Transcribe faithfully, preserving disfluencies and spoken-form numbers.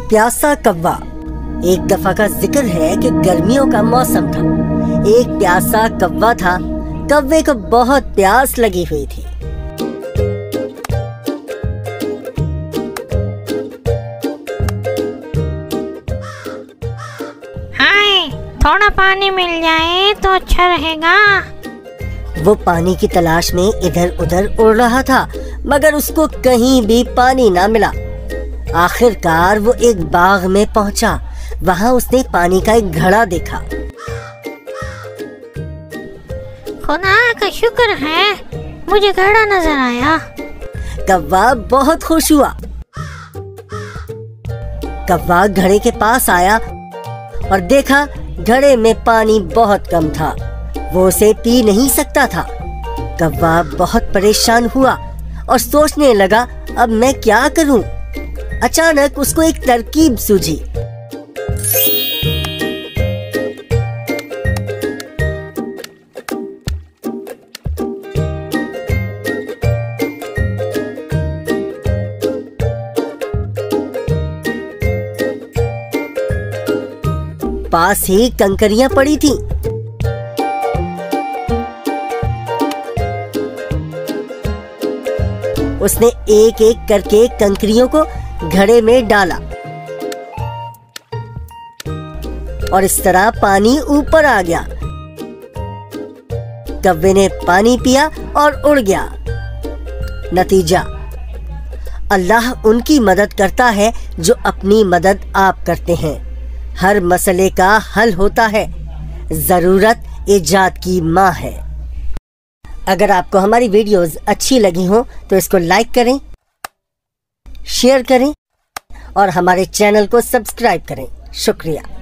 प्यासा कौवा। एक दफा का जिक्र है कि गर्मियों का मौसम था। एक प्यासा कौवा था। कौवे को बहुत प्यास लगी हुई थी। हाय, थोड़ा पानी मिल जाए तो अच्छा रहेगा। वो पानी की तलाश में इधर उधर उड़ रहा था, मगर उसको कहीं भी पानी ना मिला। आखिरकार वो एक बाग में पहुंचा। वहां उसने पानी का एक घड़ा देखा। खुदा का शुक्र है, मुझे घड़ा नजर आया। कौवा बहुत खुश हुआ। कौवा घड़े के पास आया और देखा घड़े में पानी बहुत कम था। वो उसे पी नहीं सकता था। कौवा बहुत परेशान हुआ और सोचने लगा, अब मैं क्या करूं? अचानक उसको एक तरकीब सूझी। पास ही कंकरियां पड़ी थीं। उसने एक एक करके कंकरियों को घड़े में डाला और इस तरह पानी ऊपर आ गया। कौवे ने पानी पिया और उड़ गया। नतीजा, अल्लाह उनकी मदद करता है जो अपनी मदद आप करते हैं। हर मसले का हल होता है। जरूरत इजाद की माँ है। अगर आपको हमारी वीडियोस अच्छी लगी हो तो इसको लाइक करें, शेयर करें और हमारे चैनल को सब्सक्राइब करें। शुक्रिया।